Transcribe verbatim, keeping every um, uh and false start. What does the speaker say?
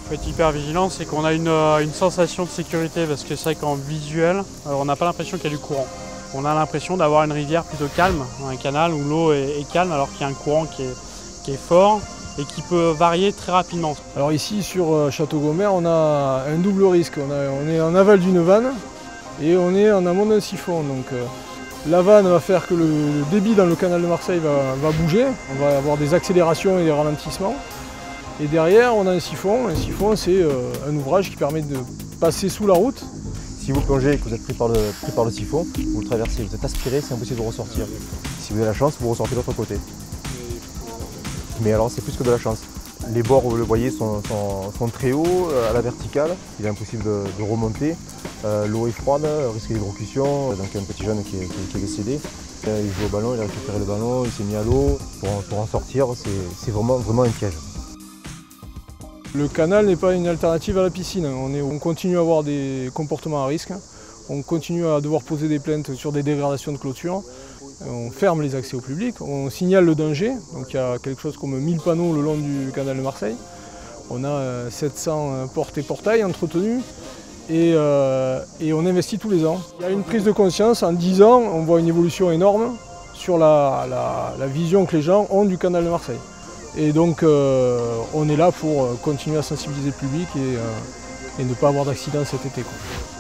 faut être hyper vigilant, c'est qu'on a une, euh, une sensation de sécurité parce que c'est vrai qu'en visuel, euh, on n'a pas l'impression qu'il y a du courant. On a l'impression d'avoir une rivière plutôt calme, un canal où l'eau est, est calme alors qu'il y a un courant qui est, qui est fort et qui peut varier très rapidement. Alors ici sur Château-Gomer, on a un double risque. On, a, on est en aval d'une vanne et on est en amont d'un siphon. Donc, euh, la vanne va faire que le, le débit dans le canal de Marseille va, va bouger. On va avoir des accélérations et des ralentissements. Et derrière, on a un siphon. Un siphon, c'est euh, un ouvrage qui permet de passer sous la route. Si vous plongez et que vous êtes pris par le, pris par le siphon, vous le traversez, vous êtes aspiré, c'est impossible de ressortir. Si vous avez la chance, vous ressortez de l'autre côté. Mais alors, c'est plus que de la chance. Les bords, vous le voyez, sont, sont, sont très hauts, à la verticale. Il est impossible de, de remonter. Euh, L'eau est froide, risque d'hydrocution. Donc un petit jeune qui est, qui, qui est décédé. Euh, il joue au ballon, il a récupéré le ballon, il s'est mis à l'eau. Pour, pour en sortir, c'est vraiment, vraiment un piège. Le canal n'est pas une alternative à la piscine. On, est, on continue à avoir des comportements à risque. On continue à devoir poser des plaintes sur des dégradations de clôture. On ferme les accès au public, on signale le danger. Donc il y a quelque chose comme mille panneaux le long du canal de Marseille. On a sept cents portes et portails entretenus et, euh, et on investit tous les ans. Il y a une prise de conscience. En dix ans, on voit une évolution énorme sur la, la, la vision que les gens ont du canal de Marseille. Et donc euh, on est là pour continuer à sensibiliser le public et, euh, et ne pas avoir d'accident cet été, quoi.